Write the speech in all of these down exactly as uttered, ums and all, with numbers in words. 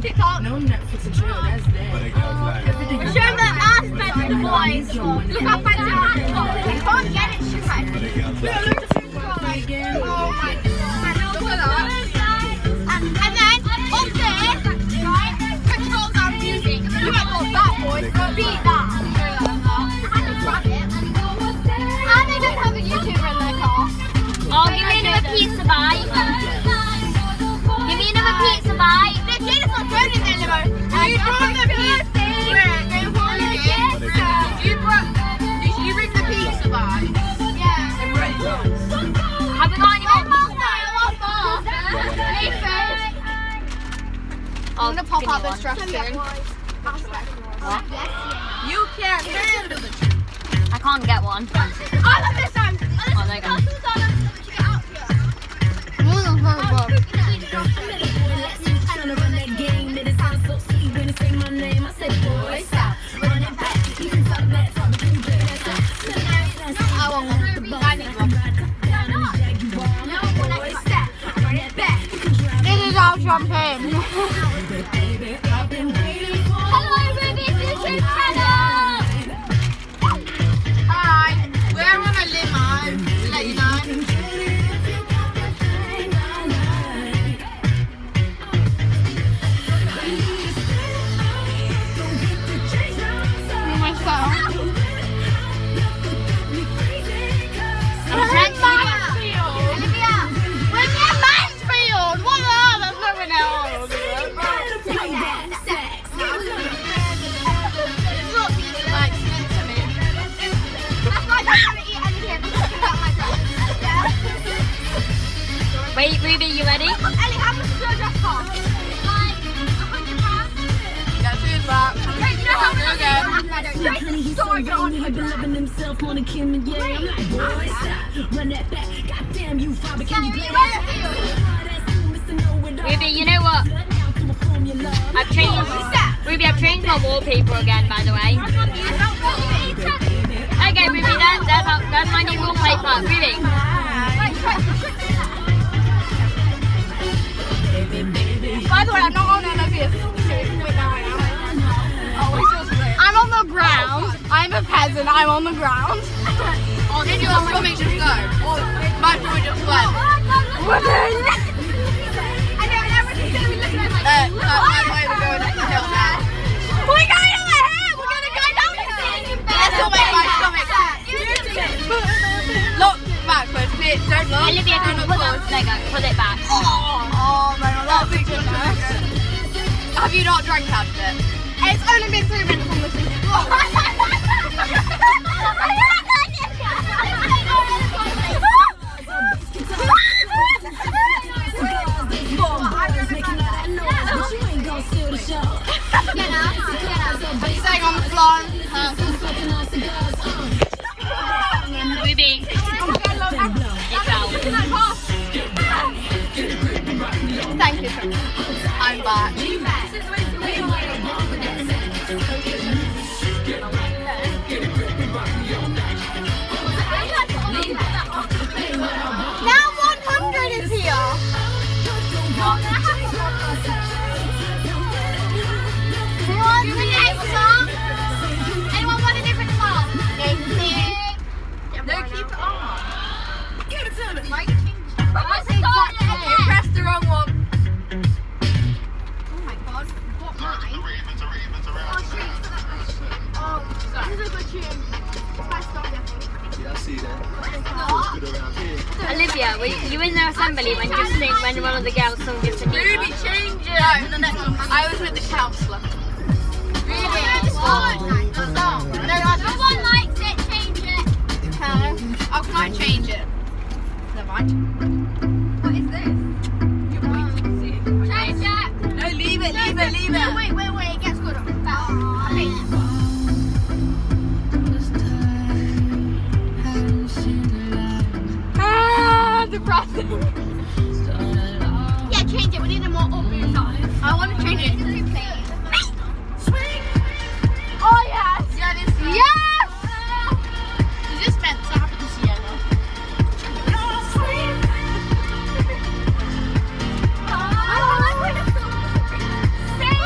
on TikTok? No Netflix and chill, that's dead. Show them the ass bed to the boys. Look how fancy our ass got. You can't get it, she's right. Look, look at the food. Oh my god. Look at that. And, and then, up there, right, controls our music. You ain't got that, boys. Beat that. And they don't have a YouTuber in their car. Oh, give me another pizza bite. Give me another pizza bite. No, Jada's not throwing in their limo. You brought the pizza. You brought, did you bring the pizza bite? Yeah. Have we got any more pizza? I'm gonna pop out this truck soon. You can't handle the truth. I can't get one. I love this one. Oh, there you go. This is our champagne. Hello, Ruby's YouTube channel. Hi, we're on a limo. To let you know. Wait, Ruby, you ready? Ellie, how much does your dress cost? Like a hundred pounds. Yeah, two back. Wait, you know how much Jason's so good. He been loving himself on a Kim and yeah. I'm like, boy, stop, run that back. Goddamn you, Father, can you play that? Ruby, you know what? I've changed. Ruby, I've changed my wallpaper again, by the way. Okay, Ruby, that, that's, how, that's my new wallpaper. Ruby. By the way, I'm not on N O V S. I'm on the ground. I'm a peasant. I'm on the ground. Oh, did your stomach just go? Or my stomach just went? Women! I know, and everyone's going to be looking at like, uh, uh, I'm way to go down the hill now. We're going over here! We're going to go down the hill! Let's all make my stomach. Look backwards, please. Don't look. Olivia, can you put that? There you go, put it back. Oh my god, that's big goodness. Have you not drank out of it? It's only been three minutes on this. Are you staying on the floor? Ruby. It's out. Thank you so much. I'm back. Now one hundred is here. Who wants the next song? Anyone want a different song? No, keep it on. Give it to me. Why you change? You pressed the wrong one. Oh my god. What mine? Oh, shit. Oh, this is a good tune. Yeah, I see that. Olivia, were you, you in the assembly when just sing, when one of the girls sung just a new Ruby, change it. No, the next one. I was with the counsellor. Ruby, oh, no, no, no one likes it, change it. Okay. Oh, can I change it? Never mind. What is this? You're waiting to see it. Change it. No, leave it, leave it, leave it. No, wait, wait, wait, it gets good. Oh, okay. Ah, depressing. Yeah, change it. We need a more upbeat song. I want to change it. Oh yes! Yeah, this is yes! Is this meant to happen to Sienna? Sing!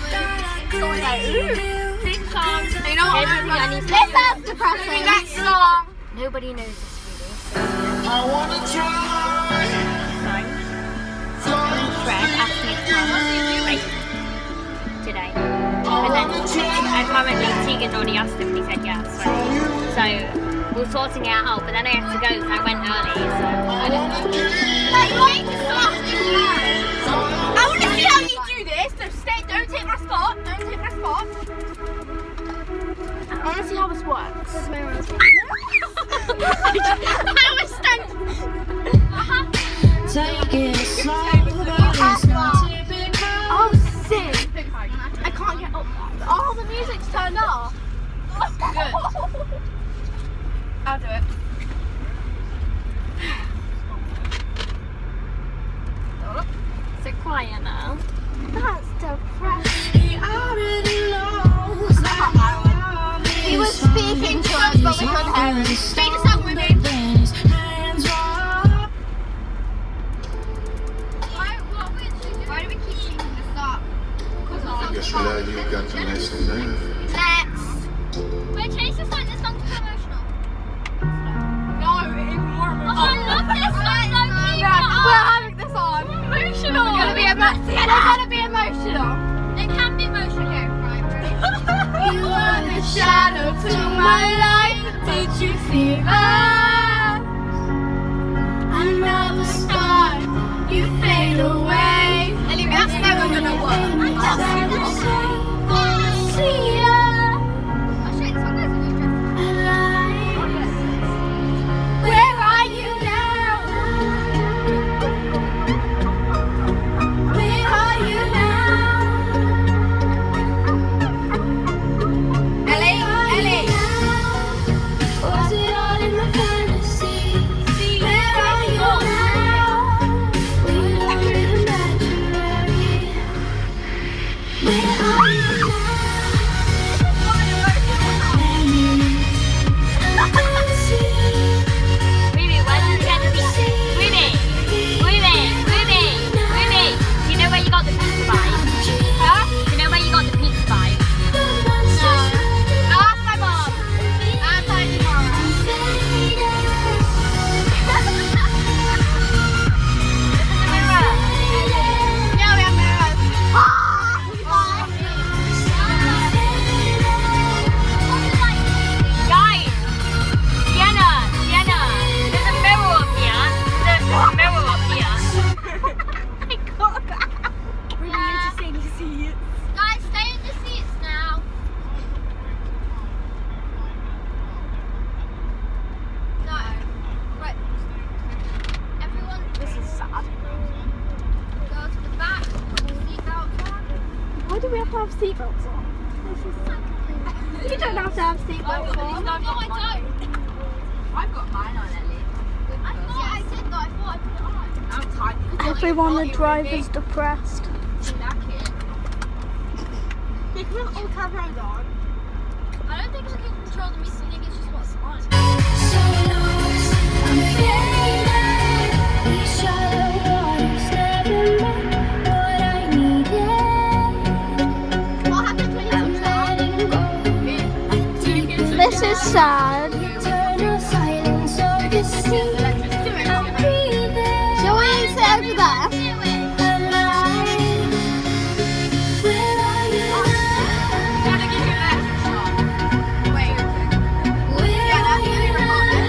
Sing songs. You know what? Everybody I need to This sounds depressing. Next song. Nobody knows this really. I wanna try. Fred asked me to come like today. But then apparently Tegan already asked him and he said yes. So, so we're sorting it out, but then I had to go because I went early. So I don't know. I want to see how you do this. So stay, don't take my spot. Don't take my spot. I want to see how this works. I was stunned. Take it slow, Oh, sick. I can't get up. Oh, the music's turned off. Good. I'll do it. So quiet now. That's depressing. he already knows that He was speaking to us, but we couldn't hear him. Speak to song with me. his hands up. Why do we keep changing the start? I guess you know you got to mess with me. Next. Wait, change the song. This song's too emotional. No, even more Oh, I love this song. We're having this on. Emotional. We're gonna be emotional. They're gonna be emotional. It can be emotional. Okay, right, ready? You are the shadow to my light. Did you see that? Another star, you fade away. Anyway, that's never gonna work. Where are you now? Where are you now? Ellie, Ellie. Was it all in my fantasy? Where are you now? We are imaginary. Where are you now? Ruby, where did you get the pizza? Ruby, Ruby, Ruby, Ruby. Do you know where you got the pizza vibe? Huh? Do you know where you got the pizza vibe? Ask my mom. I'll tell you tomorrow. Yeah, we have mirrors. Guys, Sienna, Sienna, there's a mirror up here. There's a mirror up here. Guys, stay in the seats now. No. Right. Everyone, This is sad. go to the back. Put your seatbelts on. Why do we have to have seatbelts on? You don't have to have seatbelts on. No, I don't. I've got mine on, Ellie. I thought I did though. I thought I put it on. I'm tight. Everyone, the driver's depressed. That kid. You can all have those on. I don't think I can control the music. I think it's just what's on. So lost, I'm faded. These shallow waters never meant what I needed. What happens when you I'm letting go. This is sad. Eternal silence of the sea. I'm breathing Shall we sit over there? alive. Where are you now? Gotta give you an extra shot. Wait. Where Yeah, are that's you really now?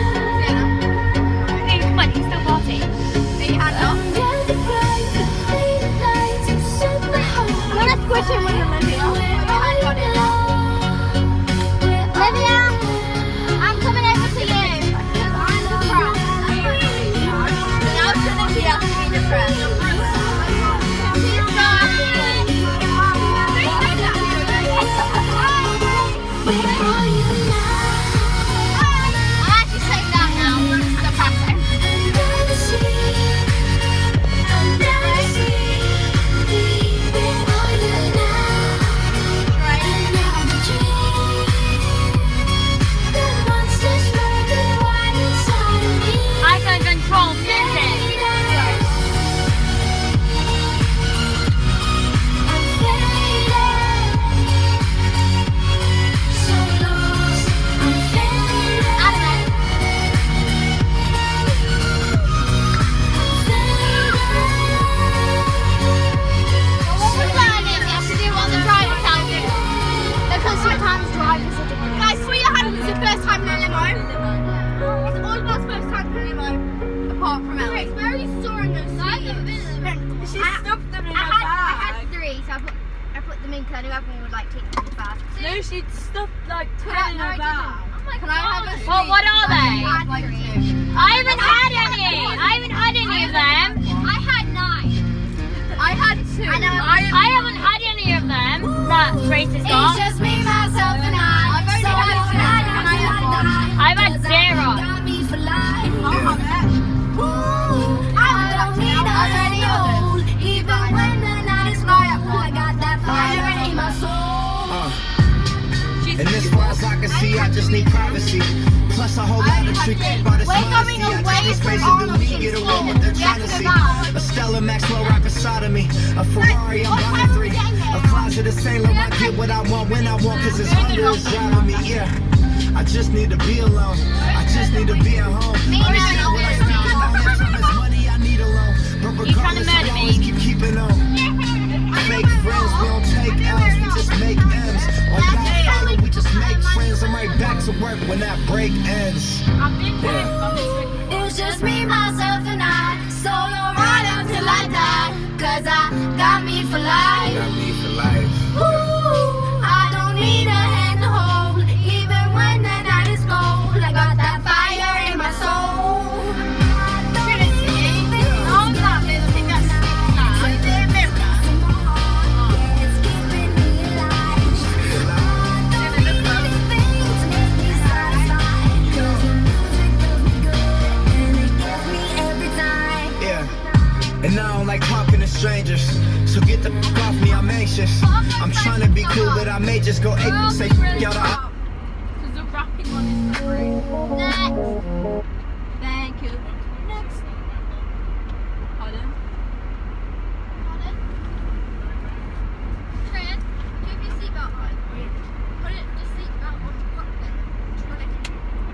Hey, come on, he's still partying. Put your hand up. Under the bright, complete lights of Sunday home. I'm gonna squish him with Olivia. Where Put your hand are on you it. now? Where are Olivia, you now? I'm coming like teaching me fast. No, she'd stuff like Can I- turning no, I her back. didn't. Oh my Can I have a Well, what are they? I had like two. I haven't had any. I haven't had any of them. I had nine. I had two. I know. I haven't had any of them that Grace has got. just me, myself, and I. I've only had two. And I had nine. I've had zero. Got me for life. I'll have it. I don't need a hold. Even when the night is long, I got that fire in my soul. And as far as I can see, I just need privacy. Plus a whole lot of trick by the We're going away from Arnold get away what they're trying to see. A Stella Maxwell right beside of me. A Ferrari, I'm buying three. A closet of Saint Laurent, get what I want when I want, cause it's hunger is driving me, yeah. I just need to be alone. I just need to be at home. Understand what I speak about. Next time it's money, I need alone. But You trying to regardless, I murder me? always keep keeping on. Fake friends, we don't take L's, we just make M's. On God follow, we just make friends. I'm right back to work when that break ends. It's just me, myself, and I. Solo right until I die. Cause I got me for life. Got me for life. Ooh, I don't need a hand to hold. Even when the night is cold, I got that fire in my soul. And I don't like talking to strangers, so get the f off me, I'm anxious. I'm trying to be cool, but I may just go ape and say f y'all. Because the wrapping one is the room. Next. Thank you. Next. Pardon? Pardon? Trin, do you have your seatbelt on? Put it, the seatbelt on properly. Put it.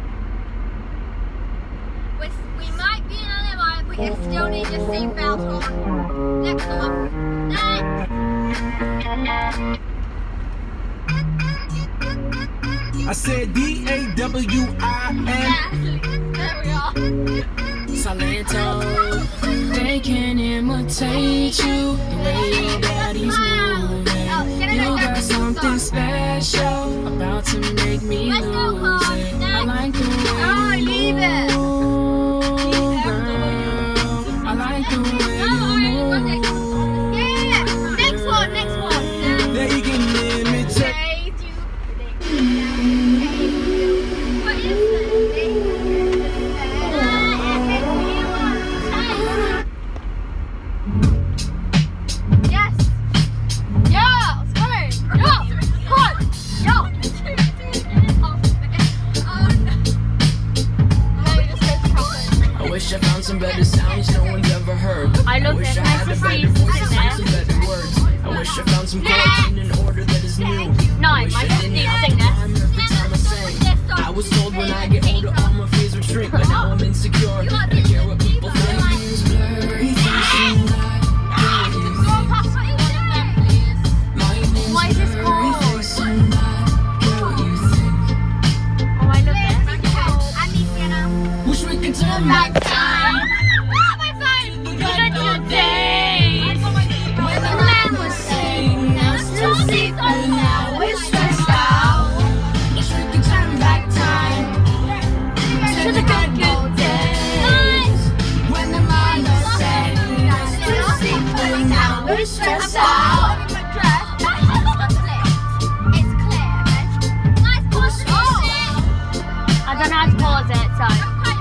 We're, we might be in a limo, but you still need your seatbelt on. Next one. Next. I said D A W I N. There we are. Salento, they can imitate you the way your body's moving. You got something special about to make me Let's go, lose Carl. it. I Next. like the way Oh, you leave it. move, girl. I like the way you move. Yeah. Next one. Next one. They can imitate. What is this? Yes. Yeah. Sorry. Yeah. Hot. Yeah. I wish I found some better sounds no one's ever heard. I love wish this. I Nice had to a see better you voice sitting and some there. better words. I wish I found some chords in an order that is new. No, I wish my I sister didn't used to have sing to this. rhyme every time I sang. I was told when I get older all my fears would shrink, but now I'm insecure and I care what people think. Blurry vision, What is this called? Oh, I love this. I need piano. wish we could turn Back back time. Ah, my phone. Good old days. When the man was saying, now still see, but now we're stressed out. wish we could turn back time To the good, good days. when the mind was saying Now still see, but now we're stressed out. It's clear. Nice pause. I don't know how to pause it, so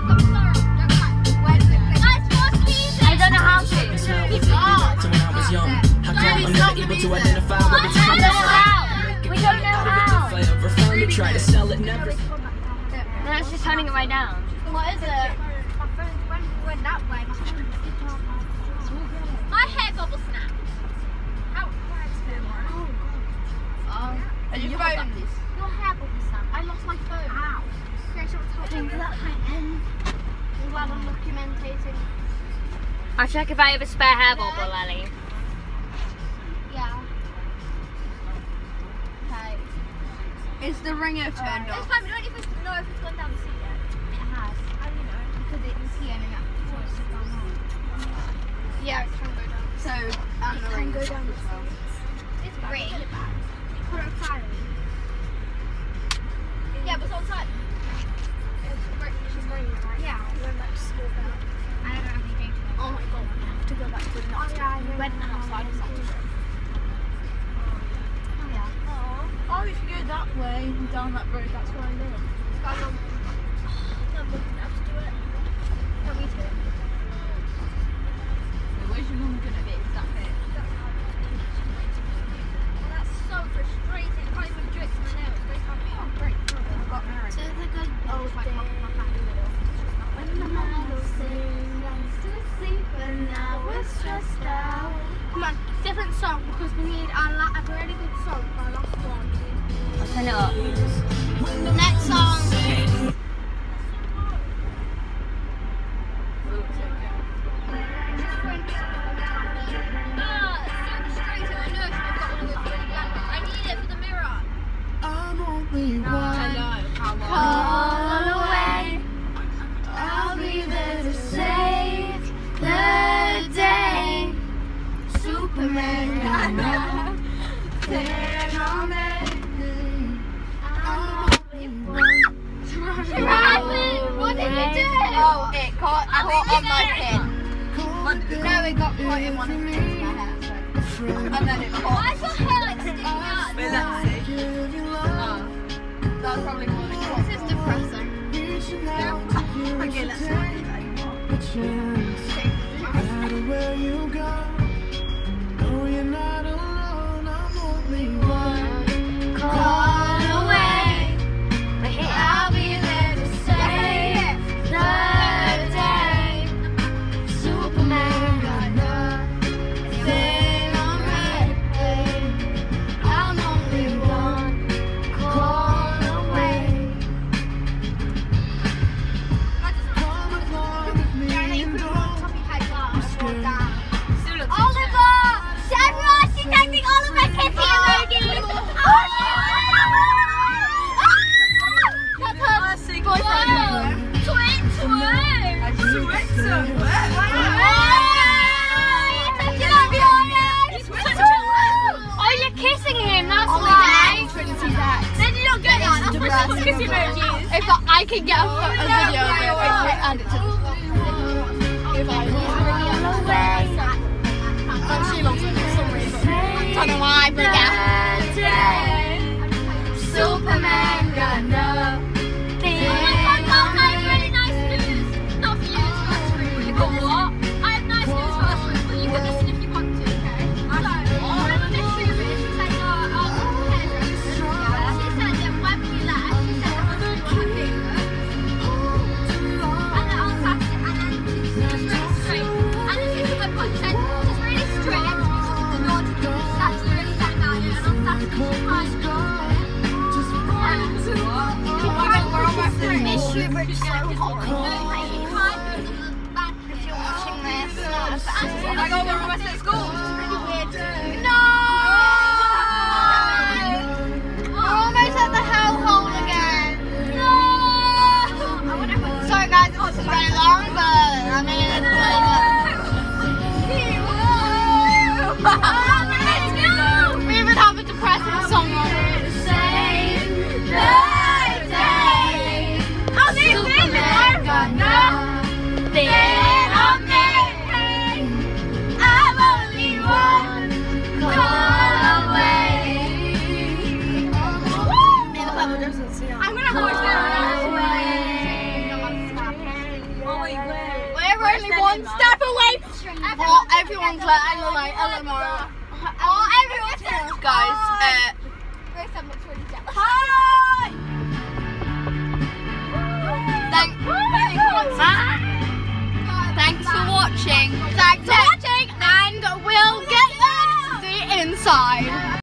I don't know how to. to when I was young. How come I'm never able to identify what it's I don't know how. We don't know how. If I ever found it, try to sell it, never. No, it's just turning it right down. What is it? My phone went that way. My hair bubble snapped. How? Oh. And your phone? Your hair bubble snapped. I lost my phone. Ow. Grace, what's happening? That happened. I'm glad I'm documentating. I'll check if I have a spare hair bubble, Ellie. Yeah. Okay. Is the ringer turned It's off? fine, we don't even know if it's gone down the seat yet. It has. How do you know? Because it was here and that voice has gone on. Yeah, it can go down. So, and the It can ring go is down off the as well. seat. It's green. put it on silent. Yeah, but it's on silent. She's raining, right? Yeah, we went back to school now. I don't have any data. Oh my god, I have to go back to the next school. We went outside and sat to it. Oh yeah. Oh, if you go that way, down that road, that's where I live. Um, no, we didn't have to do it. No, me too. Where's your mum gonna be exactly? Well, that's so frustrating. I can't even do it to my nails. They can't be on break. I got married. To the good old days. When the meadows sing, I used to sleep, but now we're stressed out. Come on, different song because we need our la a really good song for our last one. I'll turn it up. The next song. I'm only one Call away. I'll be there to save the day. Superman got nothing on me. I'm only one. What did you do? Oh, it caught, caught on my pin. No, it got caught in one of the things in my hair. So. And then it caught. Why is your hair like sticking out? Wait, let's see. Oh. That's probably more than caught. This is depressing. Okay, let's not do that anymore. no matter where you go. No, you're not alone. I'm only one Call away. We're here. I'll be there to save the day. Superman got nothing on me. I'm only one call away. Come along with me and don't Oliver! Sarah, she's acting Oliver Kitty emoji! That's her boyfriend. Twin, twin! Oh, you're kissing him, that's Oh, why. Trinity's ex. Then you don't get that. That's what kiss emojis. If I could get a, a video of it, I would add it to the If I was Oh, she loves it for some reason. Don't know why, but yeah. Superman got nothing. Oh my god, guys, I have really nice news. Not for you, it's for us three. You got what? I have nice news for us three, but you can listen if you want to, okay? So, one of the mystery is, she said, oh, our hairdresser. Yeah. She said that when we left, she said that was one her fingers. And then on Saturday, and then she's really straight. And then she took my butt, she said, she's really strict. The naughty thing, she's actually really sad about it. And on Saturday, she cried. Miss Schubert is so hot. She cried because of the bad if you're watching this. Oh my god, we're almost at school. It's pretty weird. No! We're almost at the hellhole again. No! Sorry guys, this is very long, but I mean, it's like we even have a depressing song on it. Superman got nothing on me. I'm only one call away. I'm gonna push that away. We're only one step away. Oh, everyone's like, I know, like, Eleanor. Oh, everyone's guys. Uh, Grace, I'm really jealous.